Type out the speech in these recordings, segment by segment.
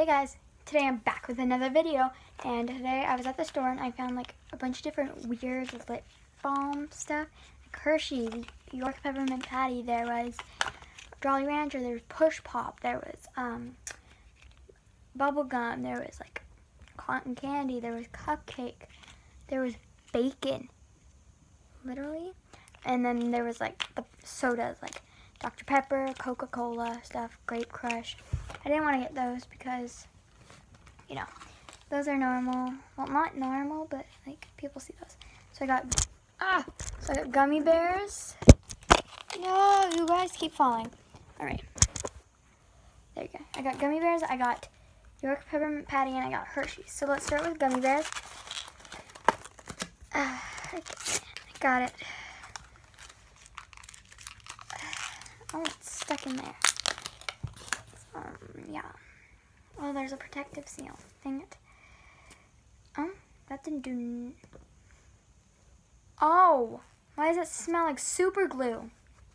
Hey guys, today I'm back with another video, and today I was at the store and I found like a bunch of different weird lip balm stuff. Like Hershey's, York Peppermint Patty, there was Jolly Rancher, there was Push Pop, there was bubble gum, there was like cotton candy, there was cupcake, there was bacon, literally, and then there was like the sodas like Dr. Pepper, Coca-Cola stuff, Grape Crush. I didn't want to get those because, you know, those are normal. Well, not normal, but like people see those. So I got gummy bears. No, you guys keep falling. All right, there you go. I got gummy bears. I got York Peppermint Patty, and I got Hershey's. So let's start with gummy bears. I got it. Oh, it's stuck in there. Yeah. Oh, there's a protective seal. Dang it. Oh, that didn't do... Oh! Why does it smell like super glue?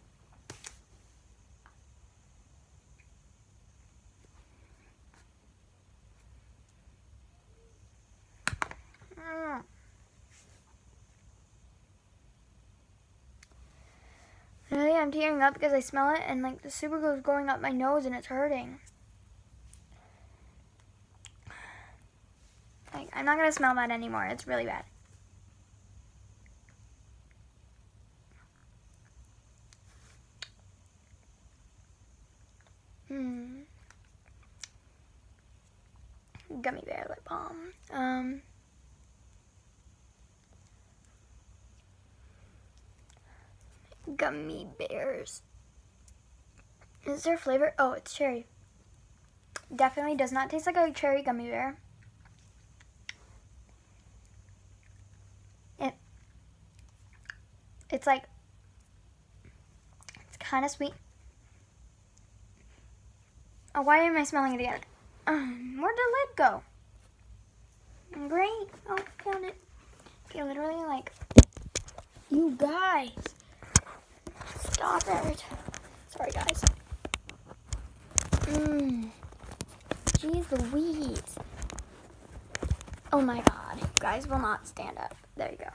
Really, I'm tearing up because I smell it and like the super glue is going up my nose and it's hurting. Like, I'm not gonna smell that anymore. It's really bad. Gummy bear lip balm. Gummy bears. Is there flavor? Oh, it's cherry. Definitely does not taste like a cherry gummy bear. It's like, it's kind of sweet. Oh, why am I smelling it again? Where'd the lid go? Great. Oh, found it. Okay, literally like, you guys. Stop it. Sorry, guys. Jeez Louise. Oh my god. You guys will not stand up. There you go.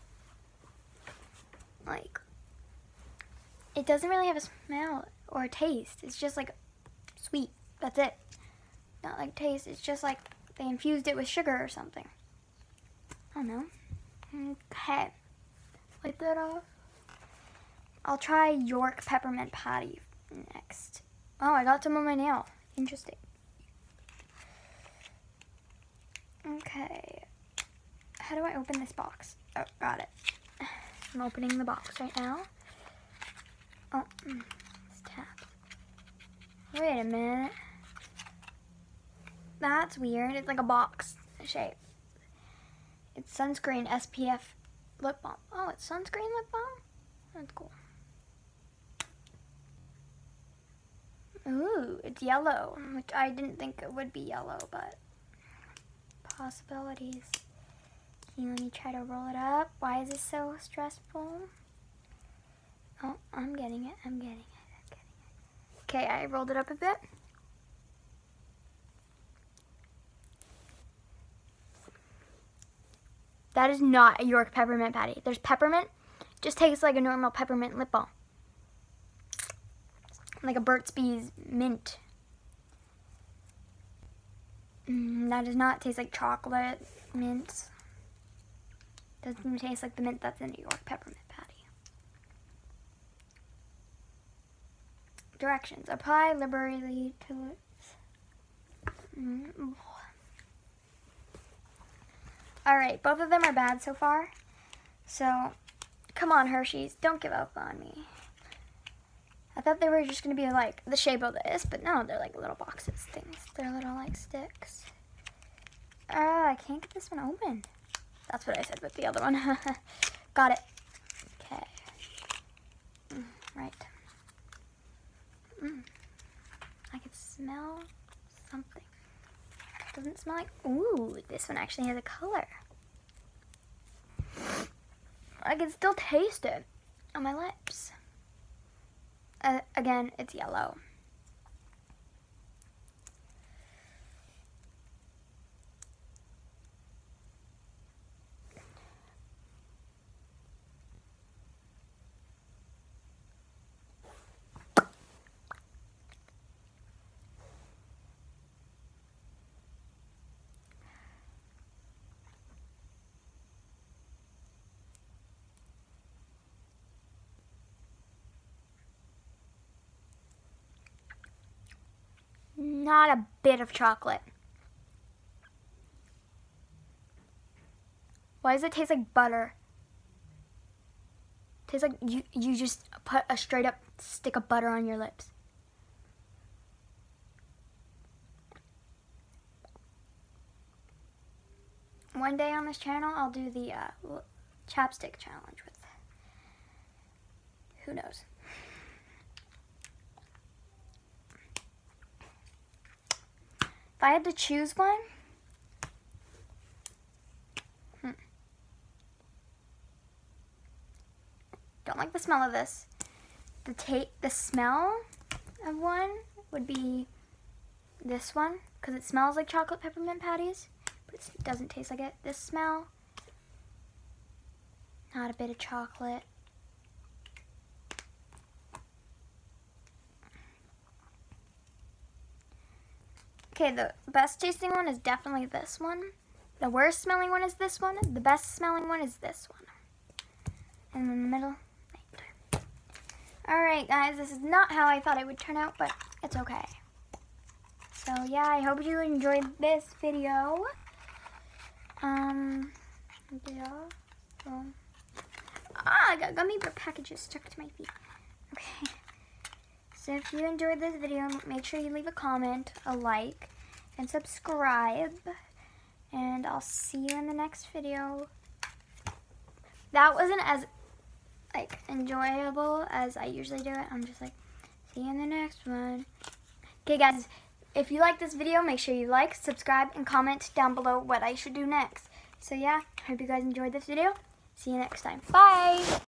Like, it doesn't really have a smell or a taste. It's just like sweet. That's it. Not like taste. It's just like they infused it with sugar or something. I don't know. Okay. Wipe that off. I'll try York Peppermint Patty next. Oh, I got some on my nail. Interesting. Okay. How do I open this box? Oh, got it. I'm opening the box right now. Oh, it's tapped. Wait a minute. That's weird. It's like a box shape. It's sunscreen SPF lip balm. Oh, it's sunscreen lip balm? That's cool. Ooh, it's yellow, which I didn't think it would be yellow, but possibilities. Okay, let me try to roll it up. Why is this so stressful? Oh, I'm getting it. Okay, I rolled it up a bit. That is not a York Peppermint Patty. There's peppermint. Just tastes like a normal peppermint lip balm. Like a Burt's Bees mint. That does not taste like chocolate mint. Doesn't taste like the mint that's in a York Peppermint Patty. Directions. Apply liberally to lips. Alright, both of them are bad so far. So, come on Hershey's, don't give up on me. I thought they were just going to be like the shape of this, but no, they're like little boxes things. They're little like sticks. I can't get this one open. That's what I said with the other one. Got it. Okay. Right. I can smell something. Doesn't smell like... Ooh, this one actually has a color. I can still taste it on my lips. Again, it's yellow. Not a bit of chocolate. Why does it taste like butter? It tastes like you just put a straight up stick of butter on your lips. One day on this channel, I'll do the chapstick challenge with, who knows. If I had to choose one, don't like the smell of this. The smell of one would be this one, because it smells like chocolate peppermint patties, but it doesn't taste like it. This smell, not a bit of chocolate. Okay, the best tasting one is definitely this one. The worst smelling one is this one. The best smelling one is this one. And in the middle, alright guys, this is not how I thought it would turn out, but it's okay. So yeah, I hope you enjoyed this video. I got gummy bear packages stuck to my feet. Okay. So if you enjoyed this video, make sure you leave a comment, a like, and subscribe. And I'll see you in the next video. That wasn't as enjoyable as I usually do it. I'm just like, see you in the next one. Okay guys, if you like this video, make sure you like, subscribe, and comment down below what I should do next. So yeah, hope you guys enjoyed this video. See you next time. Bye!